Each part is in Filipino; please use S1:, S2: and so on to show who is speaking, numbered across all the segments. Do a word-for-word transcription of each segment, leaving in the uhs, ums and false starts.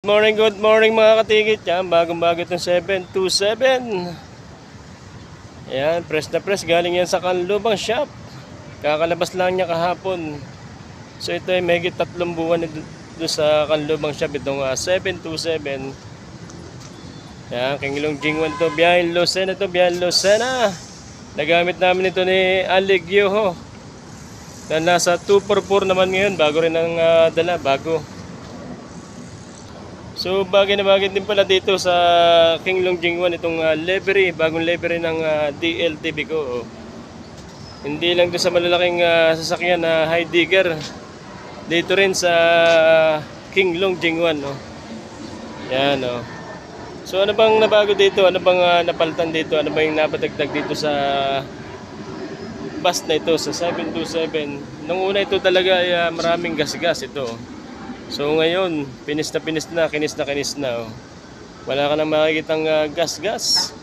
S1: Good morning, good morning mga katigit. Yan, bagong-bago itong seven two seven. Ayan, press na press. Galing yan sa Kanlubang shop. Kakalabas lang niya kahapon. So ito ay may tatlong buwan doon sa Kanlubang shop. Itong uh, seven two seven. Ayan, Kingilong Jingwan to. Biyahin Lucena to. Biyahin Lucena. Nagamit namin ito ni Aligyoho. Na nasa two four four naman ngayon. Bago rin ang uh, dala. Bago. So bagay na bagay din pala dito sa Kingilong Jingwan itong uh, livery, bagong livery ng uh, D L T V ko. Oh. Hindi lang doon sa malalaking uh, sasakyan na uh, high digger. Dito rin sa Kingilong Jingwan, oh. Yan, oh. So ano bang nabago dito? Ano bang uh, napalitan dito? Ano bang napadagdag dito sa bus na ito sa seven two seven? Nung una ito talaga ay uh, maraming gas-gas ito. Oh. So ngayon, pinis na pinis na, kinis na kinis na. Oh. Wala ka nang makikitang uh, gas-gas.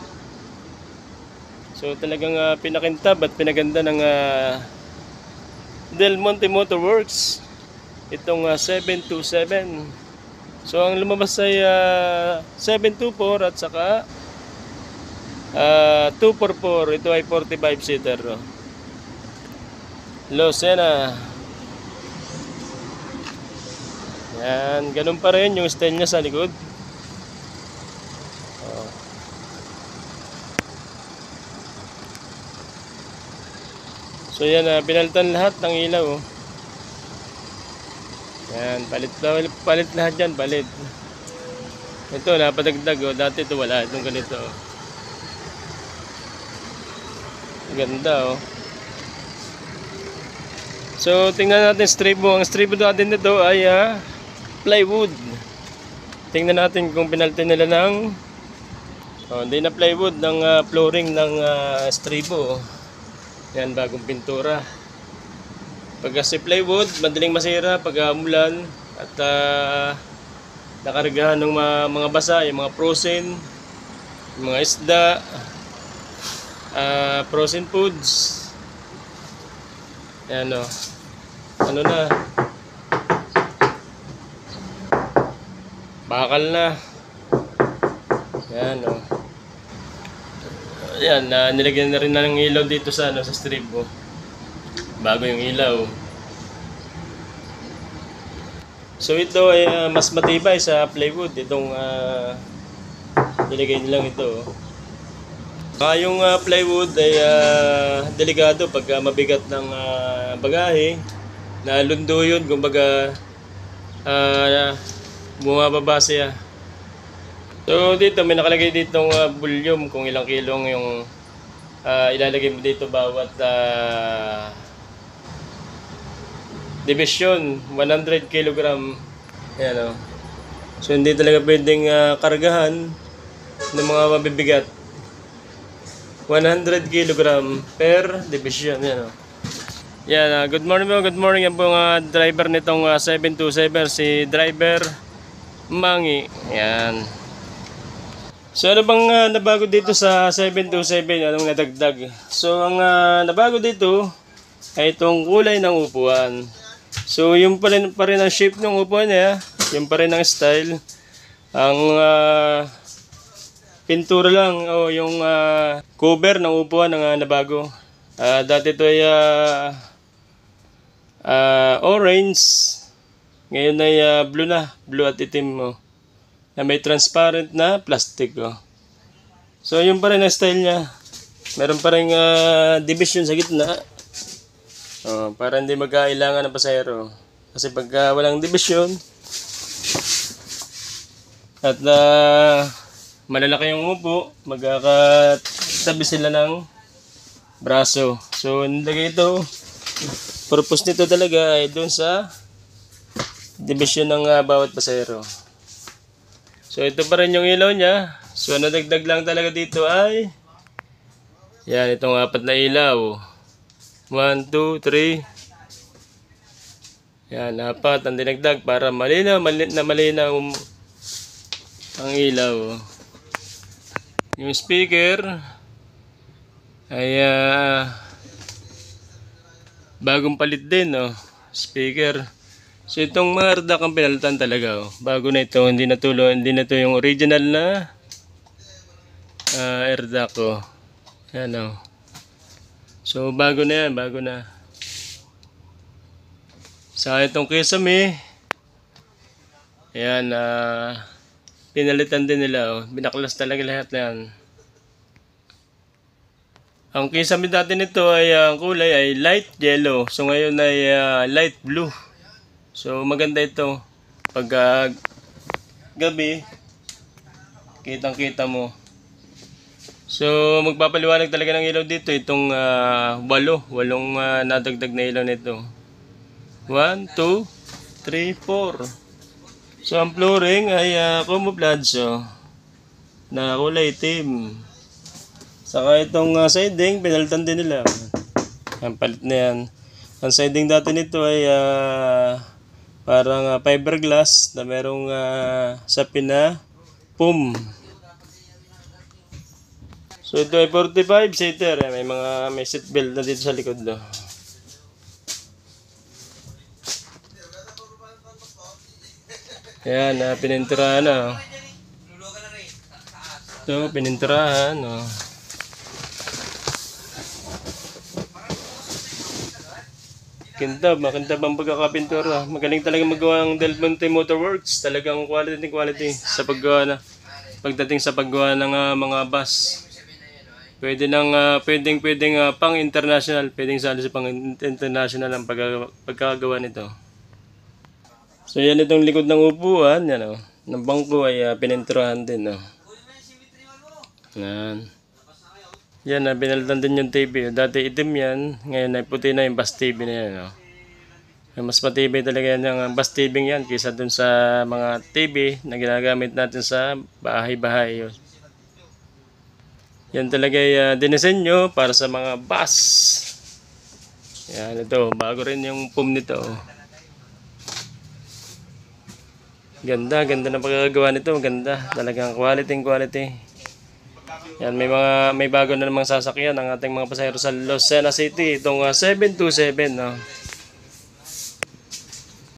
S1: So talagang uh, pinakintab at pinaganda ng uh, Del Monte Motor Works itong uh, seven two seven. So ang lumabas ay uh, seven two four at saka uh, two four four. Ito ay forty-five seater. Oh. Lucena. Yan, ganun pa rin yung style niya sa likod. Oh. So yan, uh, pinalitan lahat ng ilaw. Oh. Yan, palit, palit, palit lahat yan, palit. Ito, napadagdag. Oh. Dati ito wala, itong ganito. Oh. Ganda, oh. So, tingnan natin stribo. Ang stribo natin nito ay uh, plywood. Tingnan natin kung pinalitan nila ng oh, hindi na plywood, ng uh, flooring ng uh, stribo. Yan, bagong pintura. Pag kasi plywood, madaling masira pag umulan at uh, nakargahan ng mga, mga basa, yung mga frozen, yung mga isda, uh, frozen foods. Yan, oh. Ano na? Bakal na. Yan, oh. Yan, uh, nilagyan na rin na ng ilaw dito sa ano, sa strip, oh. Bago yung ilaw. So ito ay uh, mas matibay sa plywood itong uh, nilagay nilang ito, oh. Uh, yung uh, plywood ay uh, delikado pag uh, mabigat ng uh, bagahe, na lundo yun, kumbaga uh, bumababa siya. So dito may nakalagay ditong uh, volume kung ilang kilong yung uh, ilalagay mo dito bawat uh, division, one hundred kilogram. Ayan, oh. So hindi talaga pwedeng uh, kargahan ng mga mabibigat. one hundred kilogram per division. Yan, oh. Yan, uh, good morning po, good morning. Yan po ang uh, driver nitong uh, seven two seven, si driver Mangi. Yan. So ano bang uh, nabago dito sa seven two seven? Anong nadagdag? So ang uh, nabago dito ay itong kulay ng upuan. So yung pa rin, pa rin ang shape ng upuan niya, yung pa rin ang style. Ang uh, pintura lang o oh, yung uh, cover ng upuan ng uh, nabago. Uh, dati ito ay uh, uh, orange. Ngayon ay uh, blue na. Blue at itim mo. Oh. Na may transparent na plastic. Oh. So yung pa rin ang style niya. Meron pa rin uh, division sa gitna. Oh, para hindi magkailangan ng pasahero. Kasi pag uh, walang division at uh, malalaki yung upo, magkakatabi sila ng braso. So, nilagay ito. Purpose nito talaga ay doon sa division ng uh, bawat pasahero. So, ito pa rin yung ilaw niya. So, nadagdag lang talaga dito ay yan, itong apat na ilaw. one, two, three. Yan, apat ang dinagdag para malinaw, malinaw na malinaw ang ilaw. Yung speaker ay uh, bagong palit din, no? Speaker. So itong mga Ardak ang pinalitan talaga. Oh. Bago na ito, hindi na tulo, hindi na ito yung original na uh, Ardak ko. Oh. Yan o. Oh. So bago na yan, bago na. Sa itong Kisame, ayan, uh, pinalitan din nila. Oh. Binaklas talaga lahat na yan. Ang Kisame dati nito ay ang uh, kulay ay light yellow. So ngayon ay uh, light blue. So maganda ito. Pag uh, gabi, kitang-kita mo. So magpapaliwanag talaga ng ilaw dito. Itong uh, walo. Walong uh, nadagdag na ilaw nito. one, two, three, four. So ang flooring ay uh, camouflage oh, na kulay itim. Saka itong uh, siding, pinalitan din nila. Ang palit na yan. Ang siding dati nito ay uh, parang uh, fiberglass na merong uh, sapin na pum. So ito ay forty-five seater. May mga may seat belt na dito sa likod. Do. Yan, uh, pininturahan na. Oh. Ito, pininturahan. Oh. Kintab, makintab ang pagkakapintura. Magaling talaga magawa ng Del Monte Motorworks. Talagang quality quality sa paggawa na. Pagdating sa paggawa ng uh, mga bus. Pwede nang uh, pwedeng pwedeng uh, pang international, pwedeng sali sa pang international ang pagkagawa, pagkagawa nito. So yan itong likod ng upuan, yan oh. Ng bangko ay uh, pininturahan din oh. Yan. Yan na, uh, binalitan din yung T V. Dati itim yan, ngayon ay puti na yung bus T V na yan. Oh. Mas matibay talaga yan yung bus T V yan kaysa dun sa mga T V na ginagamit natin sa bahay-bahay. Oh. Yan talaga yung uh, dinisenyo para sa mga bus. Yan ito, bago rin yung pum nito. Oh. Ganda, ganda na pagkakagawa nito. Ganda, talagang quality quality. Yan, may mga may bago na namang sasakyan ang ating mga pasahero sa Lucena City. Itong uh, seven two seven, no.